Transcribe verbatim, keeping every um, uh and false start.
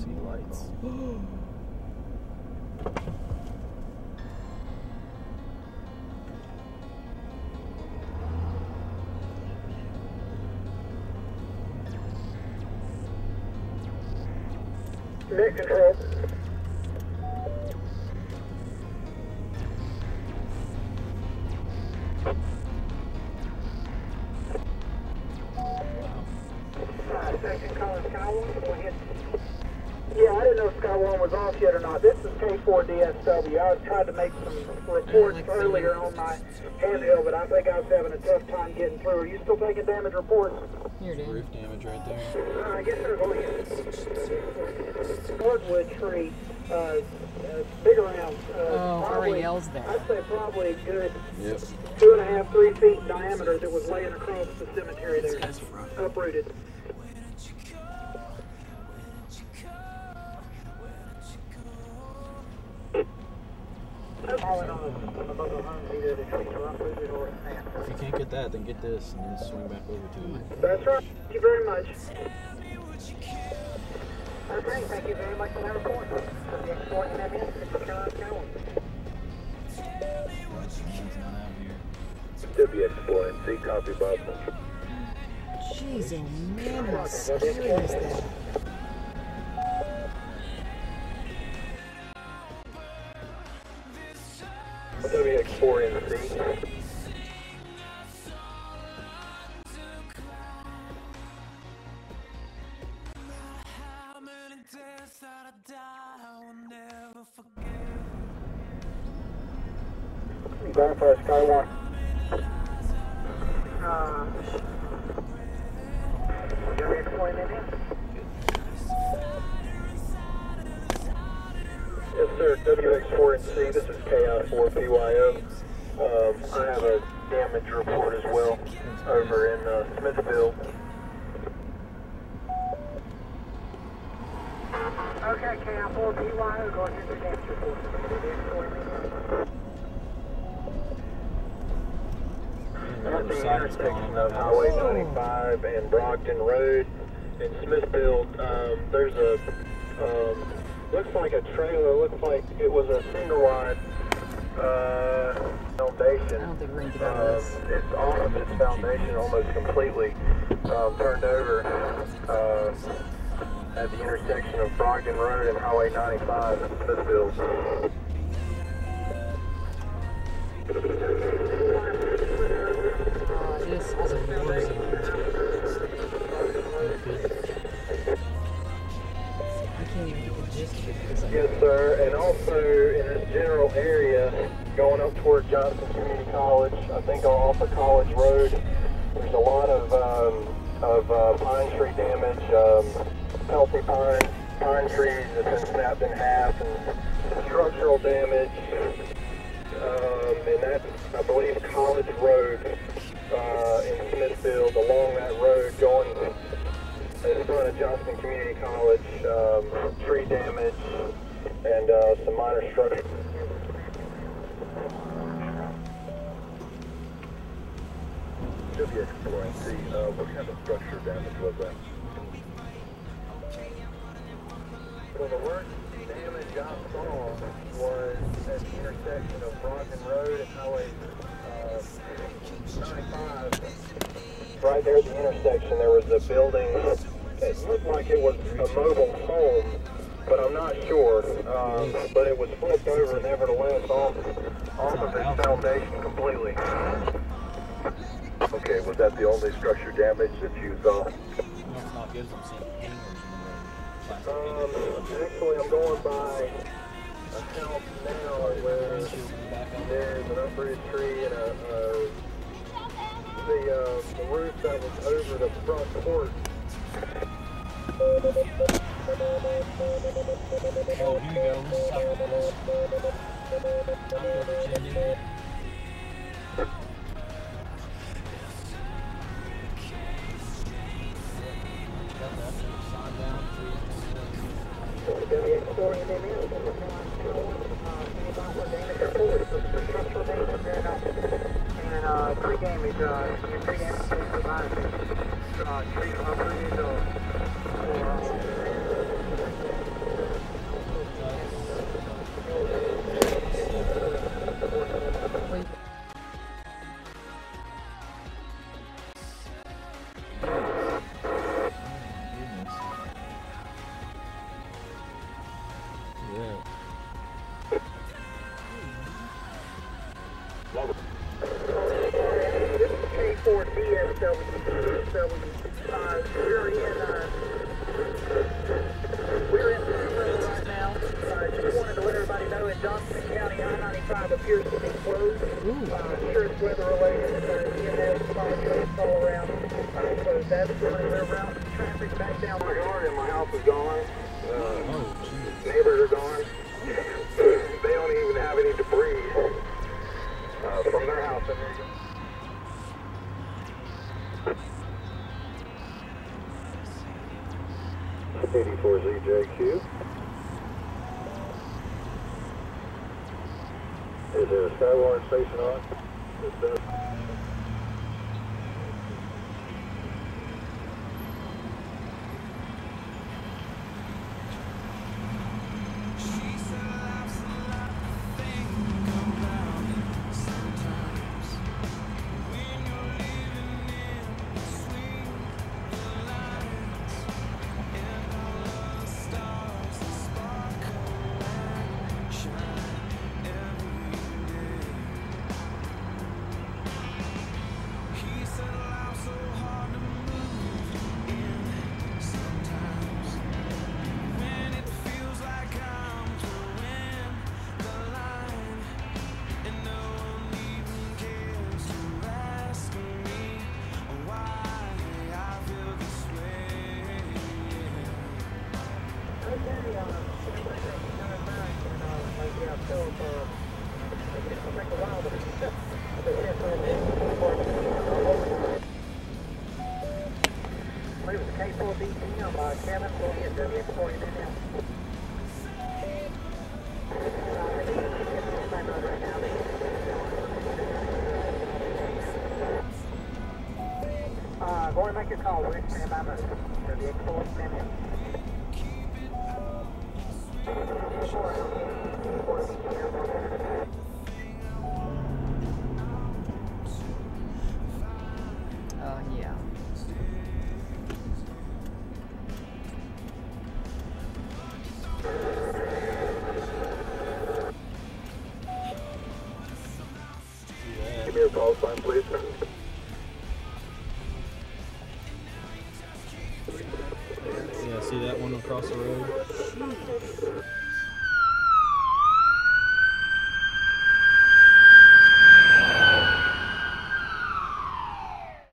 see lights. Net control. Section Carolina Skywarn, go ahead. Yeah, I didn't know if Skywarn was off yet or not. This is K four D S W. I tried to make some reports earlier on my handheld, but I think I was having a tough time getting through. Are you still taking damage reports? Here it is. Roof damage right there. Uh, I guess there's only a hardwood tree, uh, uh, big around. Uh, oh, probably, R E L's there. I'd say probably a good yep. two and a half, three feet in diameter that was laying across the cemetery there, uprooted. If you can't get that, then get this and then swing back over to it. That's right. Thank you very much. Okay, thank you very much for that report. W exploring, C copy, Bob. Jeez, oh man, how scary is that? W X four in the C. Verify Skywarn. Uh, W X four in there? Yes, sir. W X four in C. This is K I four P Y O. Um, I have a damage report as well over in uh, Smithfield. Okay, K I four P Y O, go ahead and do damage report. At the intersection of Highway ninety-five and Brockton Road in Smithfield, um, there's a, um, looks like a trailer, looks like it was a single wide uh, foundation. I don't think we're going to get out of this. Um, it's off of its foundation almost completely, um, turned over uh, at the intersection of Brockton Road and Highway ninety-five in Smithfield. This is a war zone. I can't even get the gist of it because I... Yes, sir, and also in this general area, going up toward Johnson Community College, I think off of College Road, there's a lot of um, of uh, pine tree damage, um, healthy pine, pine trees that have been snapped in half, and structural damage, um, and that's, I believe, College Road. Uh, in Smithfield, along that road going in front of Johnson Community College, um, tree damage and uh, some minor structure. W exploring C, uh, what kind of structure damage was that? Well, the worst damage I saw was at the intersection of Brockton Road and Highway uh, ninety-five. Right there at the intersection, there was a building. It looked like it was a mobile home, but I'm not sure. Um, but it was flipped over, nevertheless, off, off of its foundation completely. Okay, was that the only structure damage that you saw? No, it's not good. I'm seeing hangers in the road. Um, actually, I'm going by a house now where there's an uprooted tree and a, a the uh, the roof that was over the front porch. Oh, here we go. This is how it goes. I'm going to Virginia. And uh, tree damage, uh, tree damage provided, uh, tree uprooted or, or uh, bad that you want to reroute traffic back down my yard and my house is gone. Uh, Oh, geez. neighbors are gone. They don't even have any debris uh, from their house. eighty-four Z J Q. Is there a Skywarn station on? Is there? K four D T on uh, Kevin, go ahead, W forty minutes. Uh, go and make your call, Rick, and I'm a W forty minutes. Oh, yeah. Give me a call sign, please. Yeah, see that one across the road?